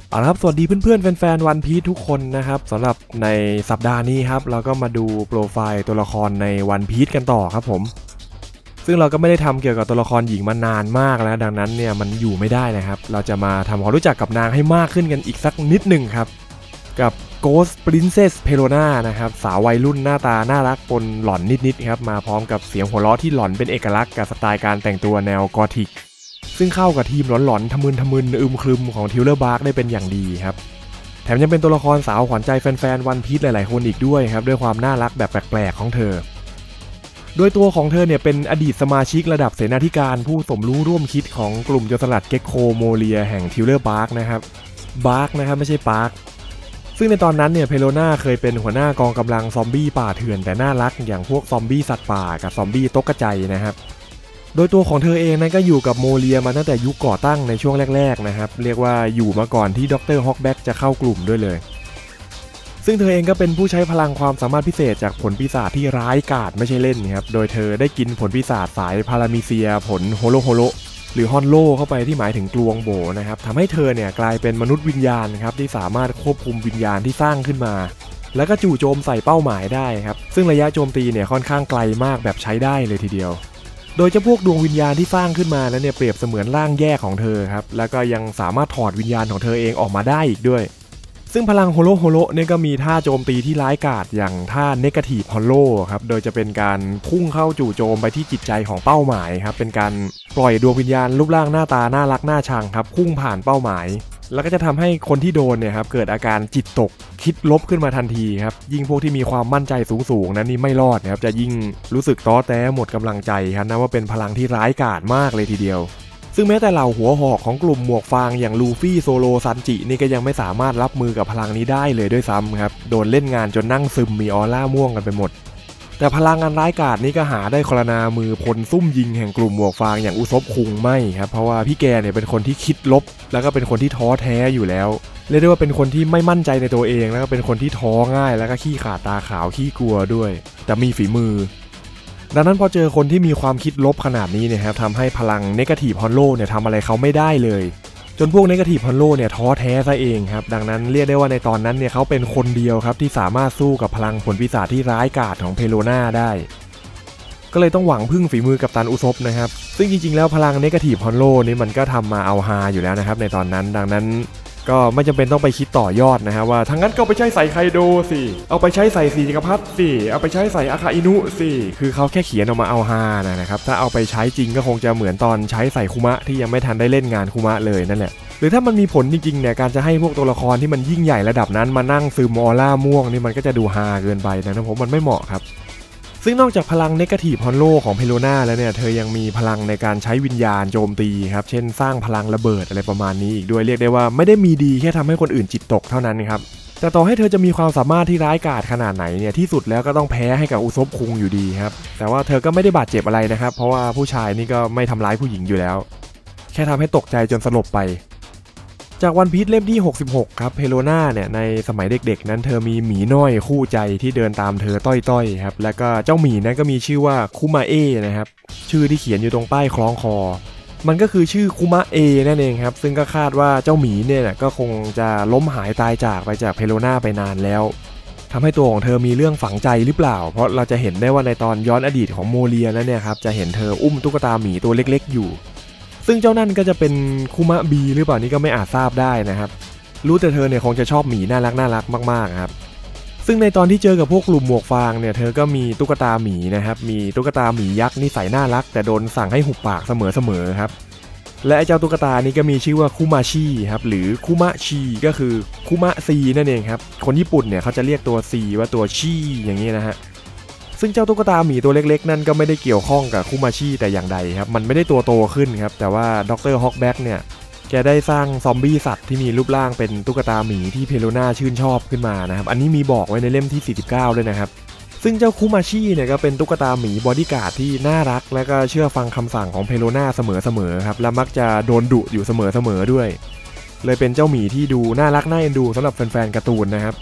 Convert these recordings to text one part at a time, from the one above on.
เอาละครับสวัสดีเพื่อนๆแฟนๆวันพีซทุกคนนะครับสำหรับในสัปดาห์นี้ครับเราก็มาดูโปรไฟล์ตัวละครในวันพีซกันต่อครับผมซึ่งเราก็ไม่ได้ทำเกี่ยวกับตัวละครหญิงมานานมากแล้วดังนั้นเนี่ยมันอยู่ไม่ได้นะครับเราจะมาทำความรู้จักกับนางให้มากขึ้นกันอีกสักนิดหนึ่งครับกับ Ghost Princess Pelona นะครับสาววัยรุ่นหน้าตาน่ารักปนหลอนนิดๆครับมาพร้อมกับเสียงหัวเราะที่หลอนเป็นเอกลักษณ์กับสไตล์การแต่งตัวแนวกอธิกซึ่งเข้ากับทีมหลอนๆทะมึนอึมครึมของทิวเลอร์บาร์กได้เป็นอย่างดีครับแถมยังเป็นตัวละครสาวขวัญใจแฟนๆวันพีซหลายๆคนอีกด้วยครับด้วยความน่ารักแบบแปลกๆของเธอโดยตัวของเธอเนี่ยเป็นอดีตสมาชิกระดับเสนาธิการผู้สมรู้ร่วมคิดของกลุ่มโจรสลัดเก็กโคโมเลียแห่งทิวเลอร์บาร์กนะครับบาร์กนะครับไม่ใช่ปาร์คซึ่งในตอนนั้นเนี่ยเพโลนาเคยเป็นหัวหน้ากองกำลังซอมบี้ป่าเถื่อนแต่น่ารักอย่างพวกซอมบี้สัตว์ป่ากับซอมบี้ตกกระจายนะครับโดยตัวของเธอเองนั้นก็อยู่กับโมเลียมาตั้งแต่ยุคก่อตั้งในช่วงแรกๆนะครับเรียกว่าอยู่มาก่อนที่ดร.ฮอกแบ็กจะเข้ากลุ่มด้วยเลยซึ่งเธอเองก็เป็นผู้ใช้พลังความสามารถพิเศษจากผลปีศาจที่ร้ายกาจไม่ใช่เล่นครับโดยเธอได้กินผลปีศาจสายพารามิเซียผลโฮโลหรือฮอนโลเข้าไปที่หมายถึงกลวงโบนะครับทำให้เธอเนี่ยกลายเป็นมนุษย์วิญญาณครับที่สามารถควบคุมวิญญาณที่สร้างขึ้นมาแล้วก็จู่โจมใส่เป้าหมายได้ครับซึ่งระยะโจมตีเนี่ยค่อนข้างไกลมากแบบใช้ได้เลยทีเดียวโดยเจ้าพวกดวงวิญญาณที่สร้างขึ้นมานั้นเนี่ยเปรียบเสมือนร่างแยกของเธอครับแล้วก็ยังสามารถถอดวิญญาณของเธอเองออกมาได้อีกด้วยซึ่งพลังโฮโลเนี่ยก็มีท่าโจมตีที่ร้ายกาจอย่างท่าเนกาทีฟฮอลโลครับโดยจะเป็นการพุ่งเข้าจู่โจมไปที่จิตใจของเป้าหมายครับเป็นการปล่อยดวงวิญญาณรูปร่างหน้าตาน่ารักน่าชังครับพุ่งผ่านเป้าหมายแล้วก็จะทำให้คนที่โดนเนี่ยครับเกิดอาการจิตตกคิดลบขึ้นมาทันทีครับยิ่งพวกที่มีความมั่นใจสูงนั้นนี่ไม่รอดนะครับจะยิ่งรู้สึกท้อแท้หมดกำลังใจครับนะว่าเป็นพลังที่ร้ายกาจมากเลยทีเดียวซึ่งแม้แต่เหล่าหัวหอกของกลุ่มหมวกฟางอย่างลูฟี่โซโลซันจินี่ก็ยังไม่สามารถรับมือกับพลังนี้ได้เลยด้วยซ้ำครับโดนเล่นงานจนนั่งซึมมีออร่าม่วงกันไปหมดแต่พลังอันร้ายกาจนี้ก็หาได้คลนามือพลซุ่มยิงแห่งกลุ่มหมวกฟางอย่างอุซบคุงไม่ครับเพราะว่าพี่แกเนี่ยเป็นคนที่คิดลบแล้วก็เป็นคนที่ท้อแท้อยู่แล้วเรียกได้ว่าเป็นคนที่ไม่มั่นใจในตัวเองแล้วก็เป็นคนที่ท้อง่ายแล้วก็ขี้ขาดตาขาวขี้กลัวด้วยแต่มีฝีมือดังนั้นพอเจอคนที่มีความคิดลบขนาดนี้เนี่ยครับทำให้พลังเนกาทีฟฮอลโลเนี่ยทำอะไรเขาไม่ได้เลยจนพวกเนกาทีฟฮอลโลเนี่ยท้อแท้ซะเองครับดังนั้นเรียกได้ว่าในตอนนั้นเนี่ยเขาเป็นคนเดียวครับที่สามารถสู้กับพลังผลปีศาจที่ร้ายกาจของเพโลนาได้ก็เลยต้องหวังพึ่งฝีมือกัปตันอุซบนะครับซึ่งจริงๆแล้วพลังเนกาทีฟฮอลโลนี่มันก็ทำมาเอาฮาอยู่แล้วนะครับในตอนนั้นดังนั้นก็ไม่จำเป็นต้องไปคิดต่อยอดนะครับว่าทั้งนั้นก็ไปใช้ใส่ไคโดสิเอาไปใช้ใส่สีจักรพรรดิสิเอาไปใช้ใส่อาคาอินุสิคือเขาแค่เขียนออกมาเอาฮานะครับถ้าเอาไปใช้จริงก็คงจะเหมือนตอนใช้ใส่คุมะที่ยังไม่ทันได้เล่นงานคุมะเลยนั่นแหละหรือถ้ามันมีผลจริงๆเนี่ยการจะให้พวกตัวละครที่มันยิ่งใหญ่ระดับนั้นมานั่งซึมออร่าม่วงนี่มันก็จะดูฮาเกินไปนะผมมันไม่เหมาะครับซึ่งนอกจากพลังเนกาทีฟฮอลโลของเพโลนาแล้วเนี่ยเธอยังมีพลังในการใช้วิญญาณโจมตีครับเช่นสร้างพลังระเบิดอะไรประมาณนี้อีกด้วยเรียกได้ว่าไม่ได้มีดีแค่ทำให้คนอื่นจิตตกเท่านั้นครับแต่ต่อให้เธอจะมีความสามารถที่ร้ายกาจขนาดไหนเนี่ยที่สุดแล้วก็ต้องแพ้ให้กับอุซบคุงอยู่ดีครับแต่ว่าเธอก็ไม่ได้บาดเจ็บอะไรนะครับเพราะว่าผู้ชายนี่ก็ไม่ทำร้ายผู้หญิงอยู่แล้วแค่ทำให้ตกใจจนสลบไปจากวันพีซเล่มที่66ครับเพโลนาเนี่ยในสมัยเด็กๆนั้นเธอมีหมีน้อยคู่ใจที่เดินตามเธอต้อยๆครับแล้วก็เจ้าหมีนั้นก็มีชื่อว่าคุมาเอะนะครับชื่อที่เขียนอยู่ตรงป้ายคล้องคอมันก็คือชื่อคุมะเอนั่นเองครับซึ่งก็คาดว่าเจ้าหมีเนี่ยก็คงจะล้มหายตายจากไปจากเพโลนาไปนานแล้วทำให้ตัวของเธอมีเรื่องฝังใจหรือเปล่าเพราะเราจะเห็นได้ว่าในตอนย้อนอดีตของโมเลียแล้วเนี่ยครับจะเห็นเธออุ้มตุ๊กตาหมีตัวเล็กๆอยู่ซึ่งเจ้านั่นก็จะเป็นคุมะบีหรือเปล่านี่ก็ไม่อาจทราบได้นะครับรู้แต่เธอเนี่ยคงจะชอบหมีน่ารักมากๆครับซึ่งในตอนที่เจอกับพวกกลุ่มหมวกฟางเนี่ยเธอก็มีตุ๊กตาหมีนะครับมีตุ๊กตาหมียักษ์นิสัยน่ารักแต่โดนสั่งให้หุบปากเสมอครับและไอ้เจ้าตุ๊กตานี้ก็มีชื่อว่าคุมาชิครับหรือคุมะชีก็คือคุมะซีนั่นเองครับคนญี่ปุ่นเนี่ยเขาจะเรียกตัวซีว่าตัวชีอย่างนี้นะฮะซึ่งเจ้าตุ๊กตาหมีตัวเล็กๆนั่นก็ไม่ได้เกี่ยวข้องกับคุมาชิแต่อย่างใดครับมันไม่ได้ตัวโตขึ้นครับแต่ว่าดร.ฮอกแบ็กเนี่ยแกได้สร้างซอมบี้สัตว์ที่มีรูปร่างเป็นตุ๊กตาหมีที่เพโลนาชื่นชอบขึ้นมานะครับอันนี้มีบอกไว้ในเล่มที่49ด้วยนะครับซึ่งเจ้าคุมาชิเนี่ยก็เป็นตุ๊กตาหมีบอดี้การ์ดที่น่ารักและก็เชื่อฟังคำสั่งของเพโลนาเสมอครับและมักจะโดนดุอยู่เสมอด้วยเลยเป็นเจ้าหมีที่ดูน่ารักน่าเอ็นดูสำหรับแฟนๆการ์ตูนนะครับ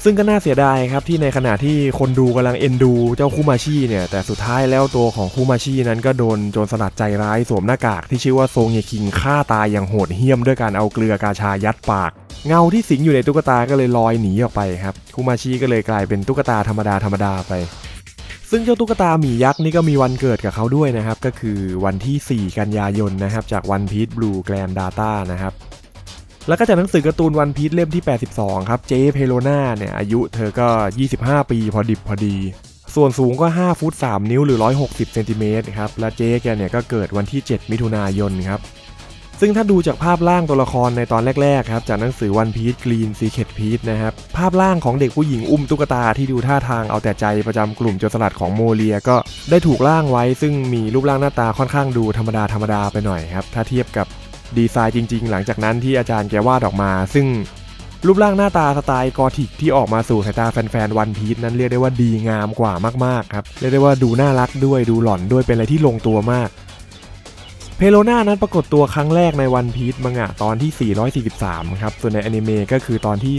ซึ่งก็น่าเสียดายครับที่ในขณะที่คนดูกำลังเอ็นดูเจ้าคุมาชิเนี่ยแต่สุดท้ายแล้วตัวของคุมาชินั้นก็โดนโจรสลัดใจร้ายสวมหน้ากากที่ชื่อว่าโซงเยคิงฆ่าตายอย่างโหดเหี้ยมด้วยการเอาเกลือกาชายัดปากเงาที่สิงอยู่ในตุ๊กตาก็เลยลอยหนีออกไปครับคุมาชิก็เลยกลายเป็นตุ๊กตาธรรมดาไปซึ่งเจ้าตุ๊กตาหมียักษ์นี่ก็มีวันเกิดกับเขาด้วยนะครับก็คือวันที่4กันยายนนะครับจากวันพีซบลูแกรนด์ดาต้านะครับแล้วก็จากหนังสือการ์ตูนวันพีซเล่มที่82ครับเจเพโลนาเนี่ยอายุเธอก็25ปีพอดิบพอดีส่วนสูงก็5ฟุต3นิ้วหรือ160เซนติเมตรครับและเจแกเนี่ยก็เกิดวันที่7มิถุนายนครับซึ่งถ้าดูจากภาพร่างตัวละครในตอนแรกๆครับจากหนังสือวันพีซกรีนซีเคทพีซนะครับภาพร่างของเด็กผู้หญิงอุ้มตุ๊กตาที่ดูท่าทางเอาแต่ใจประจำกลุ่มโจรสลัดของโมเลียก็ได้ถูกร่างไว้ซึ่งมีรูปร่างหน้าตาค่อนข้างดูธรรมดาไปหน่อยครับถ้าเทียบกับดีไซน์จริงๆหลังจากนั้นที่อาจารย์แกวาดออกมาซึ่งรูปร่างหน้าตาสไตล์กอธิกที่ออกมาสู่สายตาแฟนๆวันพีซนั้นเรียกได้ว่าดีงามกว่ามากๆครับเรียกได้ว่าดูน่ารักด้วยดูหล่อนด้วยเป็นอะไรที่ลงตัวมากเพโลนานั้นปรากฏตัวครั้งแรกในวันพีซมังงะตอนที่443ครับส่วนในอนิเมะก็คือตอนที่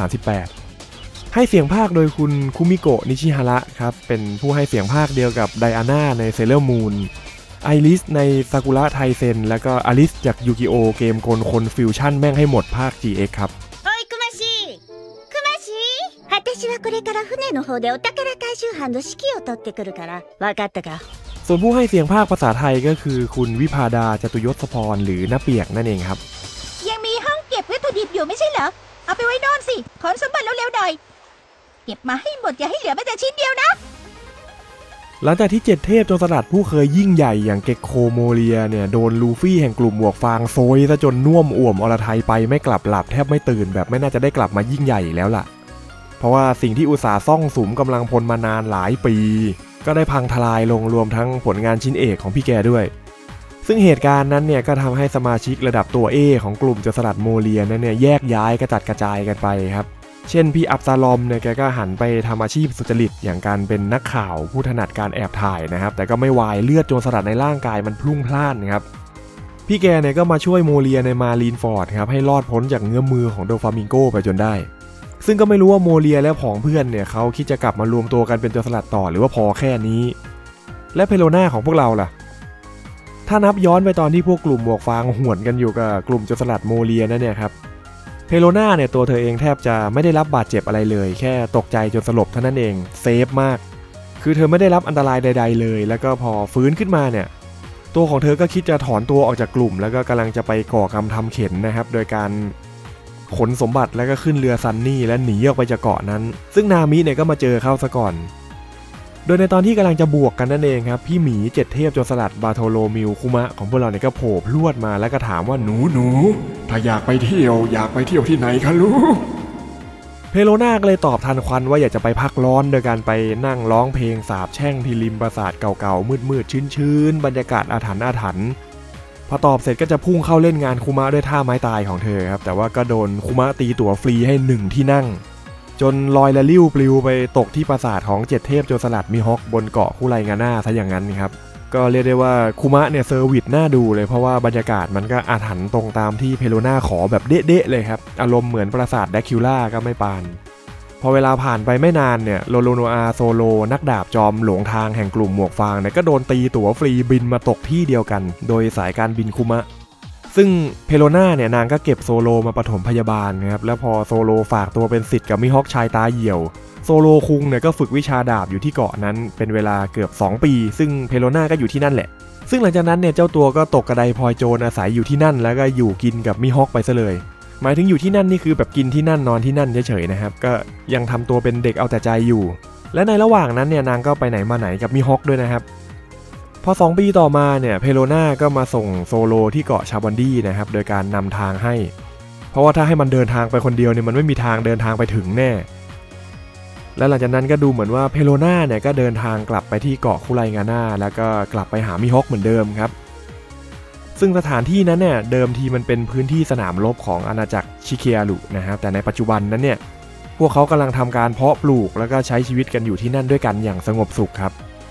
338ให้เสียงภาคโดยคุณคุมิโกะนิชิฮาระครับเป็นผู้ให้เสียงภาคเดียวกับไดอาน่าในเซเลอร์มูนไอริสในซากุระไทเซนแล้วก็อลิสจากยูกิโอเกมคนฟิวชั่นแม่งให้หมดภาค GX ครับおいクマシ私はこれから船の方でお宝回収班の指揮を取ってくるから分かったかส่วนผู้ให้เสียงภาคภาษาไทยก็คือคุณวิภาดาจตุยศพรหรือน้าเปียกนั่นเองครับยังมีห้องเก็บวัตถุดิบอยู่ไม่ใช่เหรอเอาไปไว้นอนสิขนสมบัติเร็วๆหน่อยเก็บมาให้หมดอย่าให้เหลือแม้แต่ชิ้นเดียวนะหลังจากที่7เทพโจรสลัดผู้เคยยิ่งใหญ่อย่างเก็กโคโมเลียเนี่ยโดนลูฟี่แห่งกลุ่มหมวกฟางโซยซะจนน่วมอ่วมอรไทยไปไม่กลับหลับแทบไม่ตื่นแบบไม่น่าจะได้กลับมายิ่งใหญ่แล้วล่ะเพราะว่าสิ่งที่อุตสาห์ซ่องสุมกำลังพลมานานหลายปีก็ได้พังทลายลงรวมทั้งผลงานชิ้นเอกของพี่แกด้วยซึ่งเหตุการณ์นั้นเนี่ยก็ทำให้สมาชิกระดับตัว A ของกลุ่มโจรสลัดโมเลียนั้นเนี่ยแยกย้ายกระจัดกระจายกันไปครับเช่นพี่อับซาลอมเนี่ยแกก็หันไปทำอาชีพสุจริตอย่างการเป็นนักข่าวผู้ถนัดการแอบถ่ายนะครับแต่ก็ไม่วายเลือดโจรสลัดในร่างกายมันพลุ่งพล่านครับพี่แกเนี่ยก็มาช่วยโมเลียในมารีนฟอร์ดครับให้รอดพ้นจากเงื้อมมือของโดฟามิงโกไปจนได้ซึ่งก็ไม่รู้ว่าโมเลียและผองเพื่อนเนี่ยเขาคิดจะกลับมารวมตัวกันเป็นโจรสลัดต่อหรือว่าพอแค่นี้และเพโลนาของพวกเราล่ะถ้านับย้อนไปตอนที่พวกกลุ่มหมวกฟางหวนกันอยู่กับกลุ่มโจรสลัดโมเลียนั่นเนี่ยครับเพโลนาเนี่ยตัวเธอเองแทบจะไม่ได้รับบาดเจ็บอะไรเลยแค่ตกใจจนสลบเท่านั้นเองเซฟมากคือเธอไม่ได้รับอันตรายใดๆเลยแล้วก็พอฟื้นขึ้นมาเนี่ยตัวของเธอก็คิดจะถอนตัวออกจากกลุ่มแล้วก็กำลังจะไปก่อกรรมทำเข็นนะครับโดยการขนสมบัติแล้วก็ขึ้นเรือซันนี่และหนีออกไปจากเกาะนั้นซึ่งนามิเนี่ยก็มาเจอเข้าซะก่อนโดยในตอนที่กำลังจะบวกกันนั่นเองครับพี่หมี7เทพโจรสลัดบาโทโลมิวคุมะของพวกเราเนี่ยก็โผล่พรวดมาแล้วก็ถามว่าหนูถ้าอยากไปเที่ยวที่ไหนคะลูกเพโลนาก็เลยตอบทันควันว่าอยากจะไปพักร้อนโดยการไปนั่งร้องเพลงสาบแช่งที่ริมปราสาทเก่าๆมืดๆชื้นๆบรรยากาศอาถรรพ์พอตอบเสร็จก็จะพุ่งเข้าเล่นงานคุมะด้วยท่าไม้ตายของเธอครับแต่ว่าก็โดนคุมะตีตั๋วฟรีให้1ที่นั่งจนลอยละลิ้วปลิวไปตกที่ปราสาทของ7เทพโจรสลัดมิฮอกบนเกาะคุไรงาน่าซะอย่างนั้นครับก็เรียกได้ว่าคุมะเนี่ยเซอร์วิสน่าดูเลยเพราะว่าบรรยากาศมันก็อาถรรพ์ตรงตามที่เพโลนาขอแบบเด๊ะเลยครับอารมณ์เหมือนปราสาทแดคิวล่าก็ไม่ปานพอเวลาผ่านไปไม่นานเนี่ยโลโลโนอาโซโลนักดาบจอมหลงทางแห่งกลุ่มหมวกฟางเนี่ยก็โดนตีตั๋วฟรีบินมาตกที่เดียวกันโดยสายการบินคุมะซึ่งเพโลนาเนี่ยนางก็เก็บโซโลมาปฐมพยาบาลนะครับแล้วพอโซโลฝากตัวเป็นศิษย์กับมิฮอกชายตาเหี่ยวโซโลคุงเนี่ยก็ฝึกวิชาดาบอยู่ที่เกาะนั้นเป็นเวลาเกือบ2ปีซึ่งเพโลนาก็อยู่ที่นั่นแหละซึ่งหลังจากนั้นเนี่ยเจ้าตัวก็ตกกระไดพลอยโจรอาศัยอยู่ที่นั่นแล้วก็อยู่กินกับมิฮอกไปซะเลยหมายถึงอยู่ที่นั่นนี่คือแบบกินที่นั่นนอนที่นั่นเฉยๆนะครับก็ยังทำตัวเป็นเด็กเอาแต่ใจอยู่และในระหว่างนั้นเนี่ยนางก็ไปไหนมาไหนกับมิฮอกด้วยนะครับพอ2ปีต่อมาเนี่ยเพโลนาก็มาส่งโซโลที่เกาะชาบอนดี้นะครับโดยการนำทางให้เพราะว่าถ้าให้มันเดินทางไปคนเดียวเนี่ยมันไม่มีทางเดินทางไปถึงแน่และหลังจากนั้นก็ดูเหมือนว่าเพโลนาเนี่ยก็เดินทางกลับไปที่เกาะคุไรงาน่าแล้วก็กลับไปหามิฮอกเหมือนเดิมครับซึ่งสถานที่นั้นเนี่ยเดิมทีมันเป็นพื้นที่สนามรบของอาณาจักรชิเคอารุนะครับแต่ในปัจจุบันนั้นเนี่ยพวกเขากำลังทำการเพาะปลูกแล้วก็ใช้ชีวิตกันอยู่ที่นั่นด้วยกันอย่างสงบสุขครับ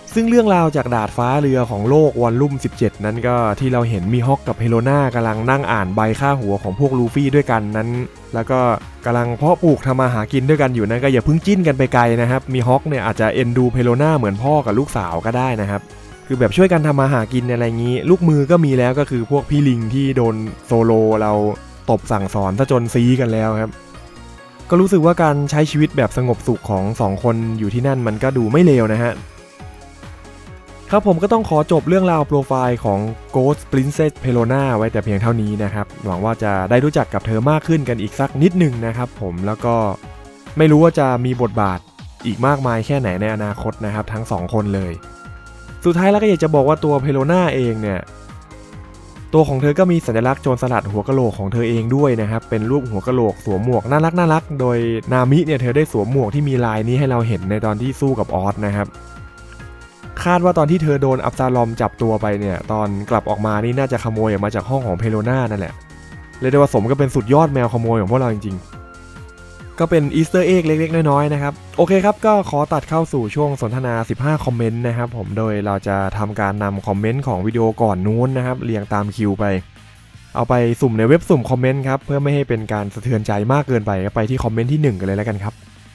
ซึ่งเรื่องราวจากดาดฟ้าเรือของโลกวอลลุ่ม17นั้นก็ที่เราเห็นมีฮอกกับเฮโลนากำลังนั่งอ่านใบค่าหัวของพวกลูฟี่ด้วยกันนั้นแล้วก็กำลังเพาะปลูกทำมาหากินด้วยกันอยู่นั้นก็อย่าเพิ่งจิ้นกันไปไกลนะครับมีฮอกเนี่ยอาจจะเอ็นดูเฮโลนาเหมือนพ่อกับลูกสาวก็ได้นะครับคือแบบช่วยกันทำมาหากินอะไรงี้ลูกมือก็มีแล้วก็คือพวกพี่ลิงที่โดนโซโลเราตบสั่งสอนซะจนซีกันแล้วครับก็รู้สึกว่าการใช้ชีวิตแบบสงบสุขของ2คนอยู่ที่นั่นมันก็ดูไม่เลวนะฮะครับผมก็ต้องขอจบเรื่องราวโปรไฟล์ของ Ghost Princess Pelona ไว้แต่เพียงเท่านี้นะครับหวังว่าจะได้รู้จักกับเธอมากขึ้นกันอีกสักนิดหนึ่งนะครับผมแล้วก็ไม่รู้ว่าจะมีบทบาทอีกมากมายแค่ไหนในอนาคตนะครับทั้ง2คนเลยสุดท้ายแล้วก็อยากจะบอกว่าตัวเพโลนาเองเนี่ยตัวของเธอก็มีสัญลักษณ์โจรสลัดหัวกะโหลกของเธอเองด้วยนะครับเป็นรูปหัวกะโหลกสวมหมวกน่ารักโดยนามิเนี่ยเธอได้สวมหมวกที่มีลายนี้ให้เราเห็นในตอนที่สู้กับออสนะครับคาดว่าตอนที่เธอโดนอับซาลอมจับตัวไปเนี่ยตอนกลับออกมานี่น่าจะขโมยออกมาจากห้องของเพโลนานั่นแหละเรียกได้ว่าสมก็เป็นสุดยอดแมวขโมยของพวกเราจริงๆก็เป็นอีสเตอร์เอ็กเล็กๆน้อยๆนะครับโอเคครับก็ขอตัดเข้าสู่ช่วงสนทนา15คอมเมนต์นะครับผมโดยเราจะทำการนำคอมเมนต์ของวิดีโอก่อนนู้นนะครับเรียงตามคิวไปเอาไปสุ่มในเว็บสุ่มคอมเมนต์ครับเพื่อไม่ให้เป็นการสะเทือนใจมากเกินไปก็ไปที่คอมเมนต์ที่1กันเลยแล้วกันครับ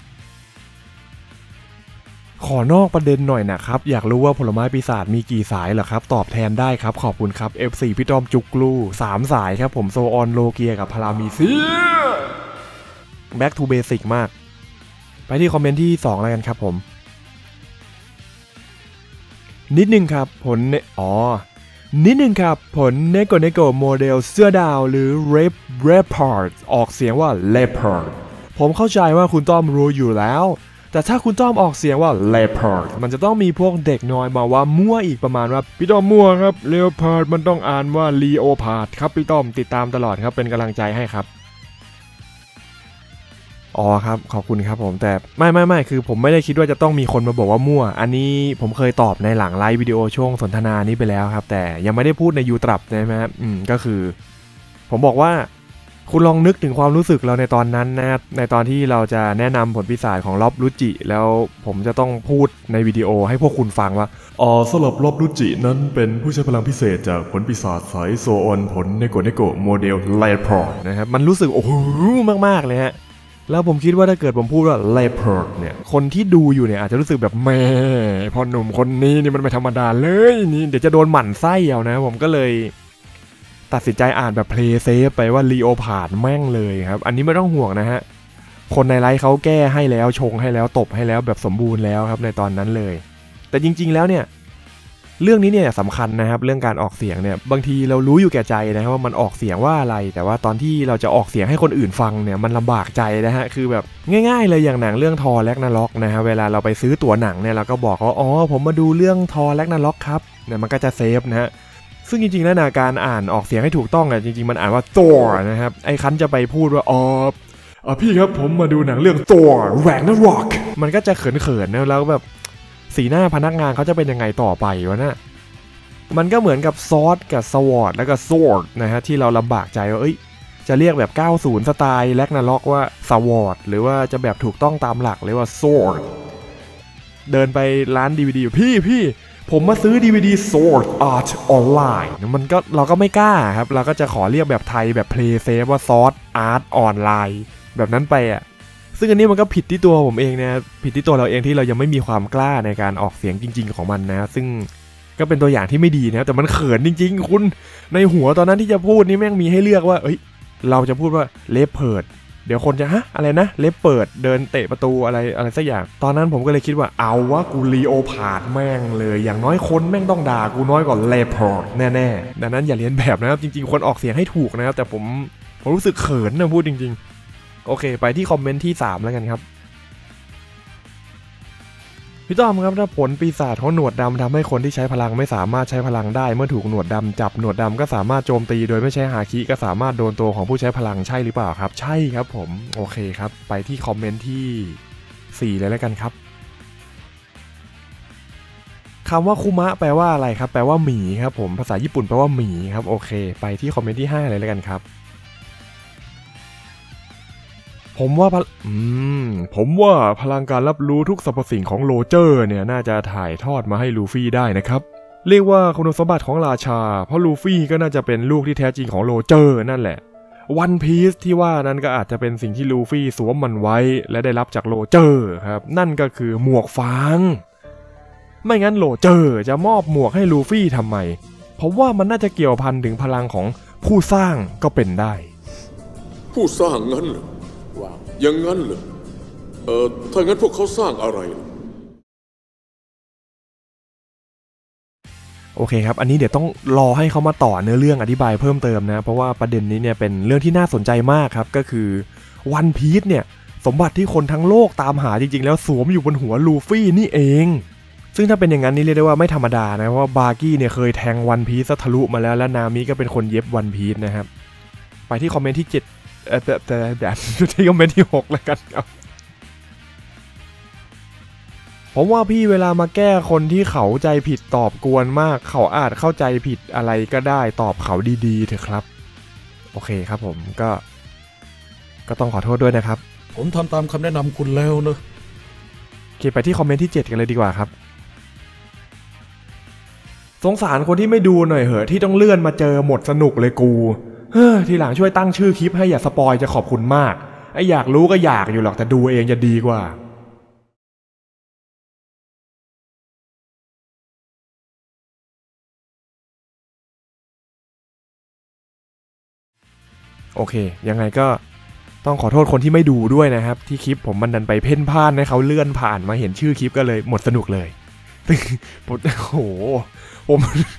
ขอนอกประเด็นหน่อยนะครับอยากรู้ว่าผลไม้ปีศาจมีกี่สายเหรอครับตอบแทนได้ครับขอบคุณครับ F4 พี่ต้อมจุกลู3สายครับผมโซออนโลเกียกับพารามีเซีย Back to basic มากไปที่คอมเมนต์ที่2แล้วกันครับผมนิดนึงครับผลนิดนึงครับผลเนโกโมเดลเสื้อดาวหรือเรปพาร์ดออกเสียงว่า leopard ผมเข้าใจว่าคุณต้อมรู้อยู่แล้วแต่ถ้าคุณต้อมออกเสียงว่า leopard มันจะต้องมีพวกเด็กน้อยมาว่ามั่วอีกประมาณว่าพี่ต้อมมั่วครับ leopard มันต้องอ่านว่า leopard ครับพี่ต้อมติดตามตลอดครับเป็นกำลังใจให้ครับอ๋อครับขอบคุณครับผมแต่ไม่คือผมไม่ได้คิดว่าจะต้องมีคนมาบอกว่ามั่วอันนี้ผมเคยตอบในหลังไลฟ์วิดีโอช่วงสนทนานี้ไปแล้วครับแต่ยังไม่ได้พูดในยูตรับใช่ไหมครับก็คือผมบอกว่าคุณลองนึกถึงความรู้สึกเราในตอนนั้นนะในตอนที่เราจะแนะนำผลปีศาจของล็อบรุจิแล้วผมจะต้องพูดในวิดีโอให้พวกคุณฟังว่าสำหรับล็อบรุจินั้นเป็นผู้ใช้พลังพิเศษจากผลปีศาจสายโซออนผลเนโกโมเดลไลพอร์ตนะครับมันรู้สึกโอ้โหมากๆเลยฮะแล้วผมคิดว่าถ้าเกิดผมพูดว่า leopard เนี่ยคนที่ดูอยู่เนี่ยอาจจะรู้สึกแบบแม่พ่อหนุ่มคนนี้นี่มันไม่ธรรมดาเลยนี่เดี๋ยวจะโดนหมั่นไส้เอานะผมก็เลยตัดสินใจอ่านแบบ play safe ไปว่า leopard แม่งเลยครับอันนี้ไม่ต้องห่วงนะฮะคนในไลฟ์เขาแก้ให้แล้วชงให้แล้วตบให้แล้วแบบสมบูรณ์แล้วครับในตอนนั้นเลยแต่จริงๆแล้วเนี่ยเรื่องนี้เนี่ยสำคัญนะครับเรื่องการออกเสียงเนี่ยบางทีเรารู้อยู่แก่ใจนะว่ามันออกเสียงว่าอะไรแต่ว่าตอนที่เราจะออกเสียงให้คนอื่นฟังเนี่ยมันลำบากใจนะฮะคือแบบง่ายๆเลยอย่างหนังเรื่องทอแร็กนาร็อกนะฮะเวลาเราไปซื้อตั๋วหนังเนี่ยเราก็บอกว่าอ๋อผมมาดูเรื่องทอแร็กนาร็อกครับเนี่ยมันก็จะเซฟนะฮะซึ่งจริงๆแล้วนะการอ่านออกเสียงให้ถูกต้องอ่ะจริงๆมันอ่านว่าตัวนะครับไอ้คันจะไปพูดว่าพี่ครับผมมาดูหนังเรื่องตัวแร็กนาร็อกมันก็จะเขินๆนะแล้วแบบสีหน้าพนักงานเขาจะเป็นยังไงต่อไปวะนะมันก็เหมือนกับซอสกับสวอร์ดแล้วก็ซอร์ดนะฮะที่เราลำบากใจว่าจะเรียกแบบ90สไตล์แร็กนาร็อกว่าสวอร์ดหรือว่าจะแบบถูกต้องตามหลักเลยว่าซอร์ดเดินไปร้าน DVD พี่ผมมาซื้อ DVD Sword Art Online มันก็เราก็ไม่กล้าครับเราก็จะขอเรียกแบบไทยแบบ Play Safe ว่า Sword Art Online แบบนั้นไปอ่ะซึ่งอันนี้มันก็ผิดที่ตัวผมเองนะผิดที่ตัวเราเองที่เรายังไม่มีความกล้าในการออกเสียงจริงๆของมันนะซึ่งก็เป็นตัวอย่างที่ไม่ดีนะแต่มันเขินจริงๆคุณในหัวตอนนั้นที่จะพูดนี่แม่งมีให้เลือกว่าเราจะพูดว่าเลฟเพิร์ดเดี๋ยวคนจะอะไรนะเลฟเปิดเดินเตะประตูอะไรสักอย่างตอนนั้นผมก็เลยคิดว่าเอาวะกูลีโอพาร์ดแม่งเลยอย่างน้อยคนแม่งต้องด่ากูน้อยกว่าเลฟเพิร์ดแน่ๆดังนั้นอย่าเลียนแบบนะครับจริงๆคนออกเสียงให้ถูกนะครับแต่ผมรู้สึกเขินนะพูดจริงๆโอเคไปที่คอมเมนต์ที่3แล้วกันครับพี่ต้อมครับถ้าผลปีศาจของหนวดดำทำให้คนที่ใช้พลังไม่สามารถใช้พลังได้เมื่อถูกหนวดดำจับหนวดดำก็สามารถโจมตีโดยไม่ใช้ฮาคิก็สามารถโดนตัวของผู้ใช้พลังใช่หรือเปล่าครับใช่ครับผมโอเคครับไปที่คอมเมนต์ที่4เลยแล้วกันครับคำว่าคุมะแปลว่าอะไรครับแปลว่าหมีครับผมภาษาญี่ปุ่นแปลว่าหมีครับโอเคไปที่คอมเมนต์ที่5เลยแล้วกันครับผมว่าพลังการรับรู้ทุกสรรพสิ่งของโรเจอร์เนี่ยน่าจะถ่ายทอดมาให้ลูฟี่ได้นะครับเรียกว่าคุณสมบัติของราชาเพราะลูฟี่ก็น่าจะเป็นลูกที่แท้จริงของโรเจอร์นั่นแหละวันพีซที่ว่านั้นก็อาจจะเป็นสิ่งที่ลูฟี่สวมมันไว้และได้รับจากโรเจอร์ครับนั่นก็คือหมวกฟางไม่งั้นโรเจอร์จะมอบหมวกให้ลูฟี่ทำไมผมว่ามันน่าจะเกี่ยวพันถึงพลังของผู้สร้างก็เป็นได้ผู้สร้างงั้นเหรอว่าอย่างงั้นเหรอถ้างั้นพวกเขาสร้างอะไรโอเคครับอันนี้เดี๋ยวต้องรอให้เขามาต่อเนื้อเรื่องอธิบายเพิ่มเติมนะเพราะว่าประเด็นนี้เนี่ยเป็นเรื่องที่น่าสนใจมากครับก็คือวันพีซเนี่ยสมบัติที่คนทั้งโลกตามหาจริงๆแล้วสวมอยู่บนหัวลูฟี่นี่เองซึ่งถ้าเป็นอย่างนั้นนี่เรียกได้ว่าไม่ธรรมดานะเพราะว่าบาร์กี้เนี่ยเคยแทงวันพีซทะลุมาแล้วและนามิก็เป็นคนเย็บวันพีซนะครับไปที่คอมเมนต์ที่7แต่ที่คอมเมนต์ที่6แล้วกันครับผมว่าพี่เวลามาแก้คนที่เขาใจผิดตอบกวนมากเขาอาจเข้าใจผิดอะไรก็ได้ตอบเขาดีๆเถอะครับโอเคครับผมก็ต้องขอโทษด้วยนะครับผมทำตามคำแนะนำคุณแล้วเนอะโอเคไปที่คอมเมนต์ที่7กันเลยดีกว่าครับสงสารคนที่ไม่ดูหน่อยเหอะที่ต้องเลื่อนมาเจอหมดสนุกเลยกูทีหลังช่วยตั้งชื่อคลิปให้อย่าสปอยจะขอบคุณมากไอ้อยากรู้ก็อยากอยู่หรอกแต่ดูเองจะดีกว่าโอเคยังไงก็ต้องขอโทษคนที่ไม่ดูด้วยนะครับที่คลิปผมมันดันไปเพ่นพ่านให้เขาเลื่อนผ่านมาเห็นชื่อคลิปก็เลยหมดสนุกเลยผมโอ้โหผม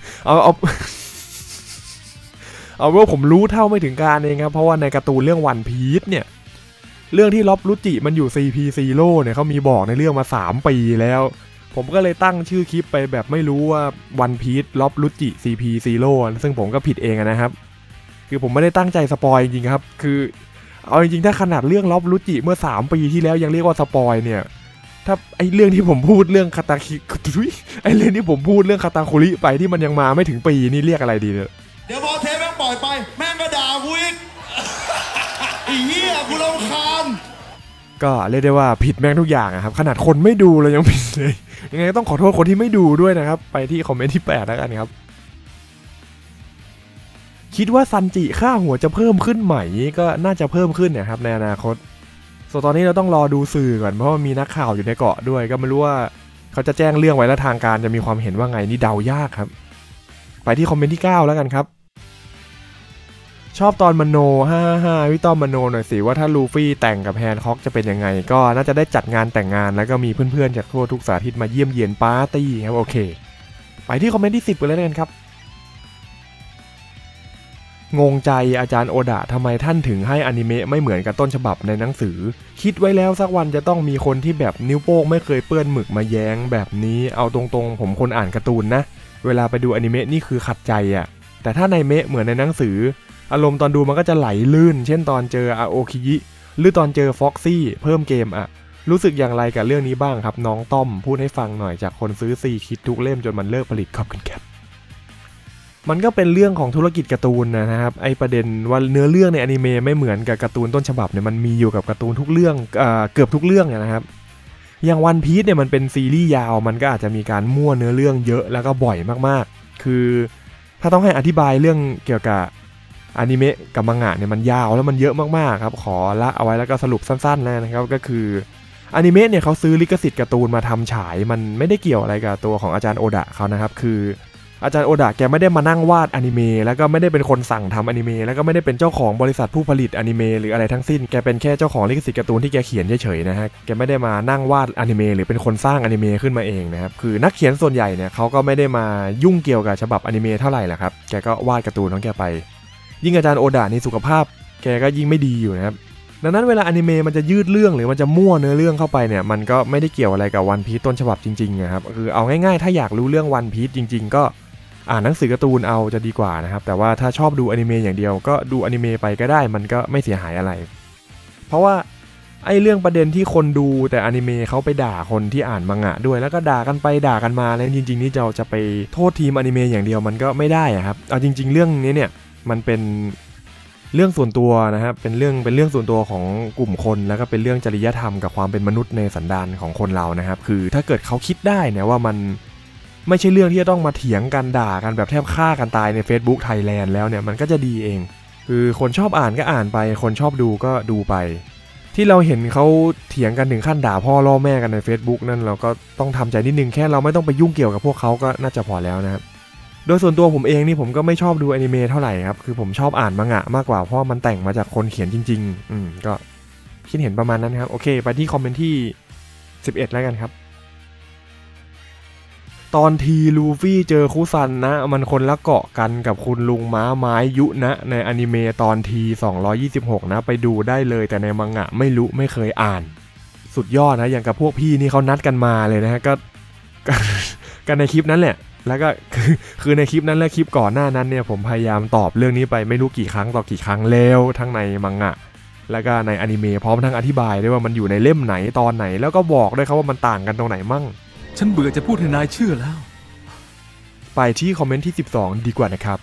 เอาว่าผมรู้เท่าไม่ถึงการเองครับเพราะว่าในการ์ตูนเรื่องวันพีซเนี่ยเรื่องที่ล็อบรุจิมันอยู่ CP Zero เนี่ยเขามีบอกในเรื่องมา3 ปีแล้วผมก็เลยตั้งชื่อคลิปไปแบบไม่รู้ว่าวันพีซล็อบรุจิ CP Zero ซึ่งผมก็ผิดเองนะครับคือผมไม่ได้ตั้งใจสปอยจริงๆครับคือเอาจริงๆถ้าขนาดเรื่องล็อบรุจิเมื่อ3 ปีที่แล้วยังเรียกว่าสปอยเนี่ยถ้าไอเรื่องที่ผมพูดเรื่องคาตาคิไอเรื่องที่ผมพูดเรื่องคาตาคุริไปที่มันยังมาไม่ถึงปีนี่เรียกอะไรดีเนี่ยเดี๋ยวพอเทปแม่งปล่อยไปแม่งก็ด่ากูอีกไอ้เหี้ยกูรำคาญก็เรียกได้ว่าผิดแม่งทุกอย่างครับขนาดคนไม่ดูเรายังผิดเลยยังไงต้องขอโทษคนที่ไม่ดูด้วยนะครับไปที่คอมเมนต์ที่8แล้วกันครับคิดว่าซันจิค่าหัวจะเพิ่มขึ้นไหมก็น่าจะเพิ่มขึ้นนะครับในอนาคตส่วนตอนนี้เราต้องรอดูสื่อก่อนเพราะว่ามีนักข่าวอยู่ในเกาะด้วยก็ไม่รู้ว่าเขาจะแจ้งเรื่องไว้แล้วทางการจะมีความเห็นว่าไงนี่เดายากครับไปที่คอมเมนต์ที่9แล้วกันครับชอบตอนมโน55พี่ต้อมมโนหน่อยสิว่าถ้าลูฟี่แต่งกับแฮนค็อกจะเป็นยังไงก็น่าจะได้จัดงานแต่งงานแล้วก็มีเพื่อนๆจากทั่วทุกสารทิศมาเยี่ยมเยียนปาร์ตี้ครับโอเคไปที่คอมเมนต์ที่10กันเลยกันครับงงใจอาจารย์โอดะทำไมท่านถึงให้อนิเมะไม่เหมือนกับต้นฉบับในหนังสือคิดไว้แล้วสักวันจะต้องมีคนที่แบบนิ้วโป้งไม่เคยเปื้อนหมึกมาแย้งแบบนี้เอาตรงๆผมคนอ่านการ์ตูนนะเวลาไปดูอนิเมะนี่คือขัดใจอ่ะแต่ถ้าในเมะเหมือนในหนังสืออารมณ์ตอนดูมันก็จะไหลลื่นเช่นตอนเจออาโอคิยิหรือตอนเจอฟ็อกซี่เพิ่มเกมอ่ะรู้สึกอย่างไรกับเรื่องนี้บ้างครับน้องต้อมพูดให้ฟังหน่อยจากคนซื้อซีคิดทุกเล่มจนมันเลิกผลิตขอบคุณครับมันก็เป็นเรื่องของธุรกิจการ์ตูนนะครับไอประเด็นว่าเนื้อเรื่องในอนิเมะไม่เหมือนกับการ์ตูนต้นฉบับเนี่ยมันมีอยู่กับการ์ตูนทุกเรื่องเกือบทุกเรื่องนะครับอย่างวันพีซเนี่ยมันเป็นซีรีส์ยาวมันก็อาจจะมีการมั่วเนื้อเรื่องเยอะแล้วก็บ่อยมากๆคือถ้าต้องให้อธิบายเรื่องเกี่ยวกับอนิเมะกับมังงะเนี่ยมันยาวแล้วมันเยอะมากๆครับขอละเอาไว้แล้วก็สรุปสั้นๆแล้วนะครับก็คืออนิเมะเนี่ยเขาซื้อลิขสิทธิ์การ์ตูนมาทำฉายมันไม่ได้เกี่ยวอะไรกับตัวของอาจารย์โอดะเขานะครับคืออาจารย์โอดะแกไม่ได้มานั่งวาดอนิเมะแล้วก็ไม่ได้เป็นคนสั่งทำอนิเมะแล้วก็ไม่ได้เป็นเจ้าของบริษัทผู้ผลิตอนิเมะหรืออะไรทั้งสิ้นแกเป็นแค่เจ้าของลิขสิทธิ์การ์ตูนที่แกเขียนเฉยๆนะฮะแกไม่ได้มานั่งวาดอนิเมะหรือเป็นคนสร้างอนิเมะขึ้นมาเองนะครับคือนักเขียนส่วนใหญ่เนี่ยเขาก็ไม่ได้มายุ่งเกี่ยวกับฉบับอนิเมะเท่าไหร่แหละครับแกก็วาดการ์ตูนของแกไปยิ่งอาจารย์โอดะนี่สุขภาพแกก็ยิ่งไม่ดีอยู่นะครับดังนั้นเวลาอนิเมะมันจะยืดเรื่องหรือมันจะมั่วเนื้อเรื่องเข้าไปเนี่ยมันก็ไม่ได้เกี่ยวอะไรกับวันพีซต้นฉบับจริงๆนะครับคือเอาง่ายๆถ้าอยากรู้เรื่องวันพีซจริงๆก็อ่านหนังสือการ์ตูนเอาจะดีกว่านะครับแต่ว่าถ้าชอบดูอนิเมะอย่างเดียวก็ดูอนิเมะไปก็ได้มันก็ไม่เสียหายอะไรเพราะว่าไอ้เรื่องประเด็นที่คนดูแต่อนิเมะเขาไปด่าคนที่อ่านมังงะด้วยแล้วก็ด่ากันไปด่ากันมาแล้วจริงๆนี่จะไปโทษทีมอนิเมะอย่างเดียวมันก็ไม่ได้ครับเอาจริงๆเรื่องนี้เนี่ยมันเป็นเรื่องส่วนตัวนะครับเป็นเรื่องส่วนตัวของกลุ่มคนแล้วก็เป็นเรื่องจริยธรรมกับความเป็นมนุษย์ในสันดานของคนเรานะครับคือถ้าเกิดเขาคิดได้เนี่ยว่ามันไม่ใช่เรื่องที่จะต้องมาเถียงกันด่ากันแบบแทบฆ่ากันตายใน Facebook Thailand แล้วเนี่ยมันก็จะดีเองคือคนชอบอ่านก็อ่านไปคนชอบดูก็ดูไปที่เราเห็นเขาเถียงกันถึงขั้นด่าพ่อล่อแม่กันใน Facebook นั่นเราก็ต้องทำใจนิดนึงแค่เราไม่ต้องไปยุ่งเกี่ยวกับพวกเขาก็น่าจะพอแล้วนะครับโดยส่วนตัวผมเองนี่ผมก็ไม่ชอบดูอนิเมะเท่าไหร่ครับคือผมชอบอ่านมังงะมากกว่าเพราะมันแต่งมาจากคนเขียนจริงๆก็คิดเห็นประมาณนั้นครับโอเคไปที่คอมเมนต์ที่11แล้วกันครับตอนทีลูฟี่เจอคุซันนะมันคนละเกาะกันกับคุณลุงม้าไม้ยุนะในอนิเมะตอนที226นะไปดูได้เลยแต่ในมังงะไม่รู้ไม่เคยอ่านสุดยอดนะอย่างกับพวกพี่นี่เขานัดกันมาเลยนะฮะก็กันในคลิปนั้นแหละแล้วก็คือในคลิปนั้นและคลิปก่อนหน้านั้นเนี่ยผมพยายามตอบเรื่องนี้ไปไม่รู้กี่ครั้งต่อกี่ครั้งแล้วทั้งในมังงะแล้วก็ในอนิเมะพร้อมทั้งอธิบายด้วยว่ามันอยู่ในเล่มไหนตอนไหนแล้วก็บอกด้วยครับว่ามันต่างกันตรงไหนมั่งฉันเบื่อจะพูดให้นายเชื่อแล้วไปที่คอมเมนต์ที่12ดีกว่านะครับ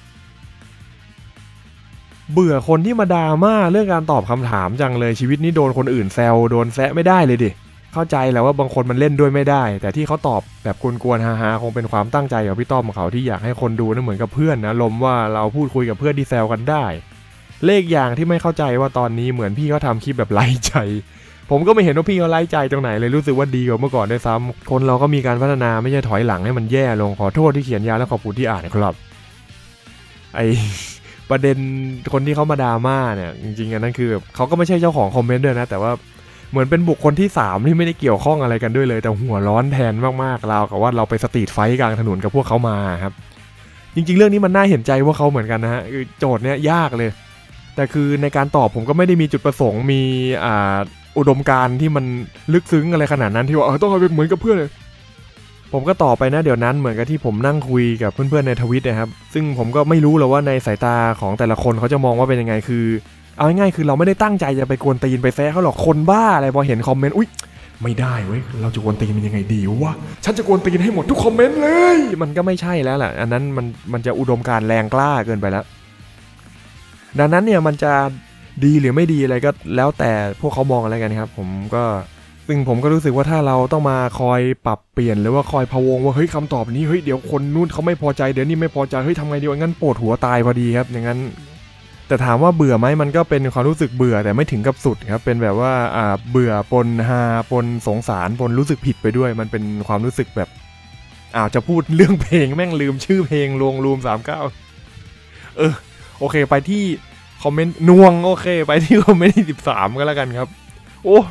เบื่อคนที่มาดราม่าเรื่องการตอบคำถามจังเลยชีวิตนี้โดนคนอื่นแซวโดนแซะไม่ได้เลยดิเข้าใจแหละว่าบางคนมันเล่นด้วยไม่ได้แต่ที่เขาตอบแบบกวนๆฮาๆคงเป็นความตั้งใจของพี่ต้อมเขาที่อยากให้คนดูนั้นเหมือนกับเพื่อนนะลมว่าเราพูดคุยกับเพื่อนที่แซวกันได้เลขอย่างที่ไม่เข้าใจว่าตอนนี้เหมือนพี่เขาทำคลิปแบบไร้ใจผมก็ไม่เห็นว่าพี่เขาไร้ใจตรงไหนเลยรู้สึกว่าดีกว่าเมื่อก่อนด้วยซ้ำคนเราก็มีการพัฒนาไม่ใช่ถอยหลังให้มันแย่ลงขอโทษที่เขียนยาวและขอบคุณที่อ่านครับไอประเด็นคนที่เขามาดราม่าเนี่ยจริงๆอันนั้นคือเขาก็ไม่ใช่เจ้าของคอมเมนต์ด้วยนะแต่ว่าเหมือนเป็นบุคคลที่3ที่ไม่ได้เกี่ยวข้องอะไรกันด้วยเลยแต่หัวร้อนแทนมากๆราวกับว่าเราไปสตรีทไฟท์กลางถนนกับพวกเขามาครับจริงๆเรื่องนี้มันน่าเห็นใจพวกเขาเหมือนกันนะฮะโจทย์เนี้ยยากเลยแต่คือในการตอบผมก็ไม่ได้มีจุดประสงค์มีอุดมการณ์ที่มันลึกซึ้งอะไรขนาดนั้นที่ว่าต้องเอาไปเหมือนกับเพื่อนเลยผมก็ตอบไปนะเดี๋ยวนั้นเหมือนกับที่ผมนั่งคุยกับเพื่อนๆในทวิตนะครับซึ่งผมก็ไม่รู้หรอกว่าในสายตาของแต่ละคนเขาจะมองว่าเป็นยังไงคือเอาง่ายๆคือเราไม่ได้ตั้งใจจะไปกวนตีนไปแซะเขาหรอกคนบ้าอะไรพอเห็นคอมเมนต์อุ๊ยไม่ได้เว้ยเราจะกวนตีนมันยังไงดีวะฉันจะกวนตีนให้หมดทุกคอมเมนต์เลยมันก็ไม่ใช่แล้วแหละอันนั้นมันจะอุดมการณ์แรงกล้าเกินไปแล้วดังนั้นเนี่ยมันจะดีหรือไม่ดีอะไรก็แล้วแต่พวกเขามองอะไรกันครับผมก็รู้สึกว่าถ้าเราต้องมาคอยปรับเปลี่ยนหรือว่าคอยพะวงว่าเฮ้ยคำตอบนี้เฮ้ยเดี๋ยวคนนู้นเขาไม่พอใจเดี๋ยวนี้ไม่พอใจเฮ้ยทำไงดีวะงั้นปวดหัวตายพอดีครับอย่างนั้นแต่ถามว่าเบื่อไหมมันก็เป็นความรู้สึกเบื่อแต่ไม่ถึงกับสุดครับเป็นแบบว่าเบื่อปนฮาปนสงสารปนรู้สึกผิดไปด้วยมันเป็นความรู้สึกแบบจะพูดเรื่องเพลงแม่งลืมชื่อเพลงลงรูม39โอเคไปที่คอมเมนต์นวงโอเคไปที่คอมเมนต์ที่13ก็แล้วกันครับโอ้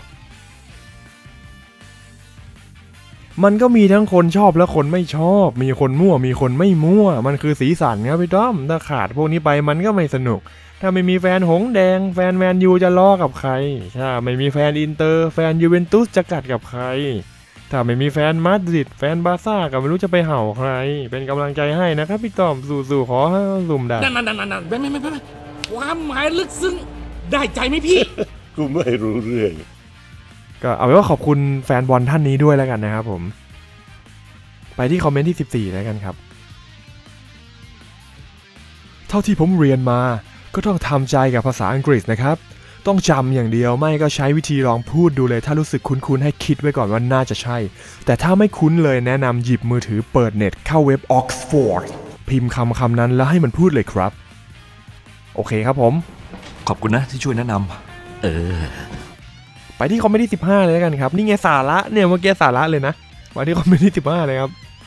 มันก็มีทั้งคนชอบและคนไม่ชอบมีคนมั่วมีคนไม่มั่วมันคือสีสันครับพี่ต้อมถ้าขาดพวกนี้ไปมันก็ไม่สนุกถ้าไม่มีแฟนหงแดงแฟนแมนยูจะล้อกับใครถ้าไม่มีแฟนอินเตอร์แฟนยูเวนตุสจะกัดกับใครถ้าไม่มีแฟนมาดริดแฟนบาร์ซ่าก็ไม่รู้จะไปเห่าใครเป็นกำลังใจให้นะครับพี่ต้อมสู้ๆขอให้สุ่มได้นั่นไม่ความหมายลึกซึ้งได้ใจไหมพี่กูไม่รู้เรื่องก็เอาไว้ว่าขอบคุณแฟนบอลท่านนี้ด้วยแล้วกันนะครับผมไปที่คอมเมนต์ที่14แล้วกันครับเท่าที่ผมเรียนมาก็ต้องทำใจกับภาษาอังกฤษนะครับต้องจำอย่างเดียวไม่ก็ใช้วิธีลองพูดดูเลยถ้ารู้สึกคุ้นๆให้คิดไว้ก่อนว่าน่าจะใช่แต่ถ้าไม่คุ้นเลยแนะนำหยิบมือถือเปิดเน็ตเข้าเว็บ Oxford พิมพ์คำนั้นแล้วให้มันพูดเลยครับโอเคครับผมขอบคุณนะที่ช่วยแนะนำไปที่คอมเมนต์ที่15เลยแล้วกันครับนี่ไงสาระเนี่ยเมื่อกี้สาระเลยนะมาที่คอมเมนต์ที่15เลยครับ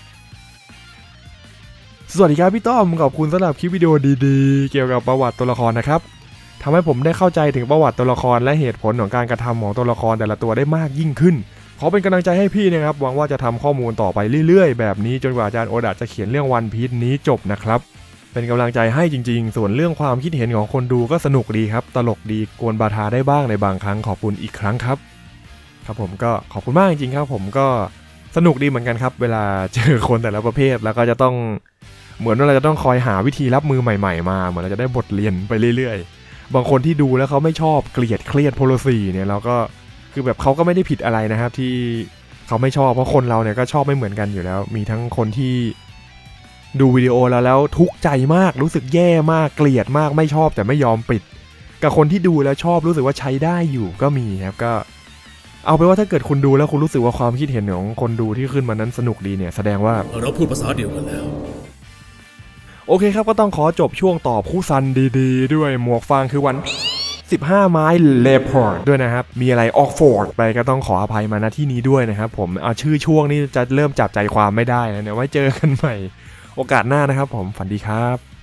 สวัสดีครับพี่ต้อมขอบคุณสำหรับคลิปวิดีโอดีๆเกี่ยวกับประวัติตัวละครนะครับทำให้ผมได้เข้าใจถึงประวัติตัวละครและเหตุผลของการกระทำของตัวละครแต่ละตัวได้มากยิ่งขึ้นขอเป็นกำลังใจให้พี่นะครับหวังว่าจะทำข้อมูลต่อไปเรื่อยๆแบบนี้จนกว่าอาจารย์โอดะจะเขียนเรื่องวันพีซนี้จบนะครับเป็นกำลังใจให้จริงๆส่วนเรื่องความคิดเห็นของคนดูก็สนุกดีครับตลกดีกวนบาทาได้บ้างในบางครั้งขอบคุณอีกครั้งครับครับผมก็ขอบคุณมากจริงๆครับผมก็สนุกดีเหมือนกันครับเวลาเจอคนแต่ละประเภทแล้วก็จะต้องเหมือนว่าเราจะต้องคอยหาวิธีรับมือใหม่ๆมาเหมือนเราจะได้บทเรียนไปเรื่อยๆบางคนที่ดูแล้วเขาไม่ชอบเกลียดเครียดโพลซีเนี่ยเราก็คือแบบเขาก็ไม่ได้ผิดอะไรนะครับที่เขาไม่ชอบเพราะคนเราเนี่ยก็ชอบไม่เหมือนกันอยู่แล้วมีทั้งคนที่ดูวิดีโอแล้วทุกข์ใจมากรู้สึกแย่มากเกลียดมากไม่ชอบแต่ไม่ยอมปิดกับคนที่ดูแล้วชอบรู้สึกว่าใช้ได้อยู่ก็มีครับก็เอาไปว่าถ้าเกิดคุณดูแล้วคุณรู้สึกว่าความคิดเห็นของคนดูที่ขึ้นมานั้นสนุกดีเนี่ยแสดงว่าเราพูดภาษาเดียวกันแล้วโอเคครับก็ต้องขอจบช่วงตอบคู่ซันดีๆด้วยหมวกฟางคือวัน15 ไม้เลพอร์ดด้วยนะครับมีอะไรออกฟอร์ดไปก็ต้องขออภัยมาณที่นี้ด้วยนะครับผมเอาชื่อช่วงนี้จะเริ่มจับใจความไม่ได้แล้วเนี่ยไว้เจอกันใหม่โอกาสหน้านะครับผมฝันดีครับ